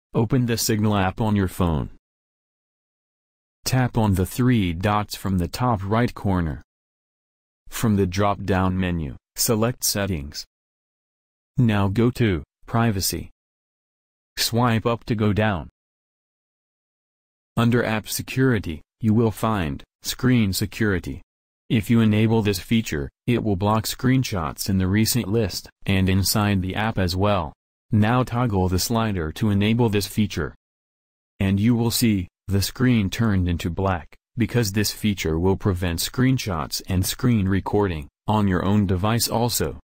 Open the Signal app on your phone. Tap on the three dots from the top right corner. From the drop-down menu, select Settings. Now go to Privacy. Swipe up to go down. Under App Security, you will find Screen Security. If you enable this feature, it will block screenshots in the recent list and inside the app as well. Now toggle the slider to enable this feature. And you will see the screen turned into black, because this feature will prevent screenshots and screen recording on your own device also.